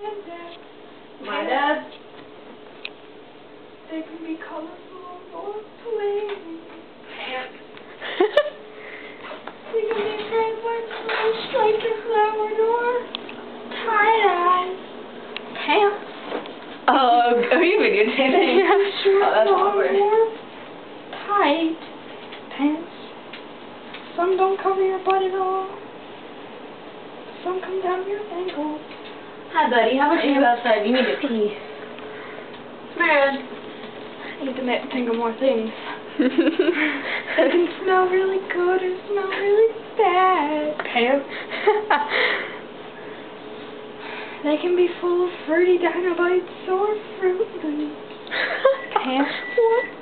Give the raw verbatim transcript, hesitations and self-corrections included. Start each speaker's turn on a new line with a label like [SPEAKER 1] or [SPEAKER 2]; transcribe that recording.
[SPEAKER 1] and dad.
[SPEAKER 2] My dad.
[SPEAKER 1] They can be colorful or plain.
[SPEAKER 2] Pants.
[SPEAKER 1] They can be red, white, blue, striped, or flowered, or tie-dye. Pants.
[SPEAKER 2] Oh, are you videotaping?
[SPEAKER 1] Yeah, short,
[SPEAKER 2] Oh, that's
[SPEAKER 1] long,
[SPEAKER 2] awkward.
[SPEAKER 1] or tight pants. Some don't cover your butt at all. Some come down to your ankles.
[SPEAKER 2] Hi, buddy. How about you go outside? You need to pee. Man.
[SPEAKER 1] I need to make, think of more things. They can smell really good or smell really bad.
[SPEAKER 2] Pants.
[SPEAKER 1] They can be full of fruity dinobites or fruit loops. Pants.
[SPEAKER 2] What?